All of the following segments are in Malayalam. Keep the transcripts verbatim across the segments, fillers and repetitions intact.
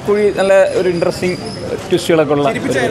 കുഴി നല്ല ഒരു ഇൻട്രസ്റ്റിംഗ് ട്വിസ്റ്റുകളൊക്കെ ഉള്ള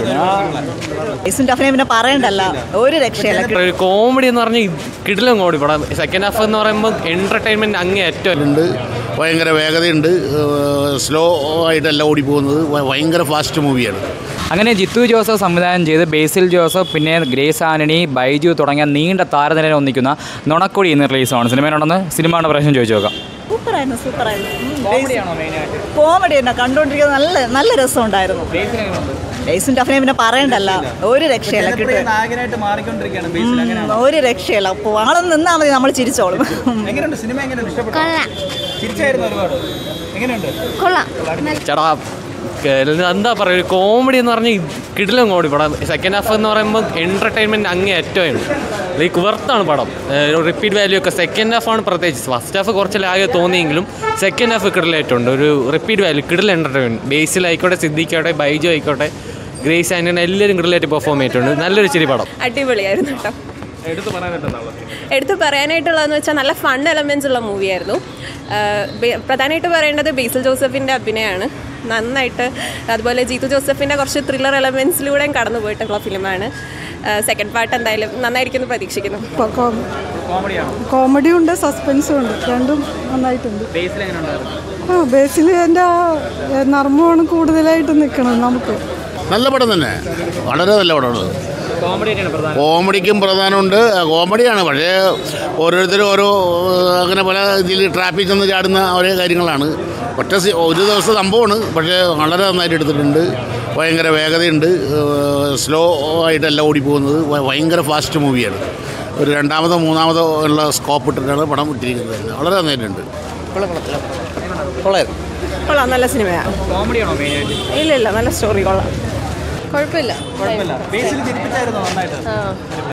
പിന്നെ പറയണ്ടല്ല, ഒരു രക്ഷയില്ല. ഒരു കോമഡി എന്ന് പറഞ്ഞാൽ കിടിലം കോമഡി പടം. സെക്കൻഡ് ഹാഫ് എന്ന് പറയുമ്പോൾ എന്റർടൈൻമെന്റ് അങ്ങേ ഏറ്റവും ഉണ്ട്. ഭയങ്കര വേഗതയുണ്ട്, സ്ലോ ആയിട്ടല്ല ഓടിപ്പോകുന്നത്, ഭയങ്കര ഫാസ്റ്റ് മൂവിയാണ്. അങ്ങനെ ജിത്തു ജോസഫ് സംവിധാനം ചെയ്ത് ബേസിൽ ജോസഫ്, പിന്നെ ഗ്രേസ് ആന്റണി, ബൈജു തുടങ്ങിയ നീണ്ട താരനിരയിൽ ഒന്നിക്കുന്ന നുണക്കുഴി ഇന്ന് റിലീസാണ്. സിനിമയിലുണ്ടെന്ന് സിനിമയുടെ പ്രശ്നം ചോദിച്ചു നോക്കാം. സൂപ്പറായിരുന്നു, സൂപ്പറായിരുന്നു. കോമഡി തന്നെ കണ്ടുകൊണ്ടിരിക്കുന്നത് നല്ല നല്ല രസമുണ്ടായിരുന്നു. ബേസിന്റെ അഭിനയം പിന്നെ പറയണ്ടല്ല, ഒരു രക്ഷയില്ല. ഒരു രക്ഷയില്ല. ആളെ നിന്നാൽ മതി, നമ്മൾ ചിരിച്ചോളും. ചേട്ടാ എന്താ പറയുക, ഒരു കോമഡി എന്ന് പറഞ്ഞാൽ കിടിലം കോമഡി പടം. സെക്കൻഡ് ഹാഫ് എന്ന് പറയുമ്പോൾ എന്റർടൈൻമെന്റ് അങ്ങേ ഏറ്റവും ലൈക്ക് വെർത്താണ് പടം. റിപ്പീറ്റ് വാല്യൂ ഒക്കെ സെക്കൻഡ് ഹാഫാണ് പ്രത്യേകിച്ച്. ഫസ്റ്റ് ഹാഫ് കുറച്ച് ലാഗ് തോന്നിയെങ്കിലും സെക്കൻഡ് ഹാഫ് കിടിലായിട്ടുണ്ട്. ഒരു റിപ്പീറ്റ് വാല്യൂ, കിടിൽ എന്റർടൈൻമെന്റ്. ബേസിലായിക്കോട്ടെ, സിദ്ദിഖായിക്കോട്ടെ, ബൈജു ആയിക്കോട്ടെ, ഗ്രേസ് ആന്റണി എല്ലാവരും കിടിലായിട്ട് പെർഫോം ചെയ്തിട്ടുണ്ട്. നല്ലൊരു ചിരി പടം. അടിപൊളിയായിരുന്നു കേട്ടോ. എടുത്തു പറയാനായിട്ടുള്ളതെന്ന് വെച്ചാൽ നല്ല ഫൺ എലമെൻറ്റ്സ് ഉള്ള മൂവിയായിരുന്നു. പ്രധാനമായിട്ട് പറയേണ്ടത് ബേസിൽ ജോസഫിൻ്റെ അഭിനയമാണ്. നന്നായിട്ട്, അതുപോലെ ജീതു ജോസഫിൻ്റെ കുറച്ച് ത്രില്ലർ എലമെൻറ്റ്സിലൂടെയും കടന്നു പോയിട്ടുള്ള ഫിലിമാണ്. സെക്കൻഡ് പാർട്ട് എന്തായാലും നന്നായിരിക്കുമെന്ന് പ്രതീക്ഷിക്കുന്നു. കോമഡിയും ഉണ്ട്, സസ്പെൻസും ഉണ്ട്, രണ്ടും നന്നായിട്ടുണ്ട്. ആ ബേസിൽ എൻ്റെ നർമ്മമാണ് കൂടുതലായിട്ട് നിൽക്കുന്നത്. നമുക്ക് നല്ല പടം തന്നെ, വളരെ നല്ല പടമാണ്. കോമഡിക്കും പ്രധാനമുണ്ട്, കോമഡിയാണ്. പക്ഷേ ഓരോരുത്തരും ഓരോ അങ്ങനെ പല ഇതിൽ ട്രാഫിക് ചെന്ന് ചാടുന്ന ഓരോ കാര്യങ്ങളാണ്. ഒറ്റ ഒരു ദിവസം സംഭവമാണ്, പക്ഷേ വളരെ നന്നായിട്ട് എടുത്തിട്ടുണ്ട്. ഭയങ്കര വേഗതയുണ്ട്, സ്ലോ ആയിട്ടല്ല ഓടിപ്പോകുന്നത്, ഭയങ്കര ഫാസ്റ്റ് മൂവിയാണ്. ഒരു രണ്ടാമതോ മൂന്നാമതോ ഉള്ള സ്കോപ്പ് ഇട്ടിട്ടാണ് പടം ഇട്ടിരിക്കുന്നത്. വളരെ നന്നായിട്ടുണ്ട്. കൊള്ളാം, നല്ല സിനിമയാണ്. ഇല്ല ഇല്ല, നല്ല സ്റ്റോറി, കൊള്ളാം. കുഴപ്പമില്ല.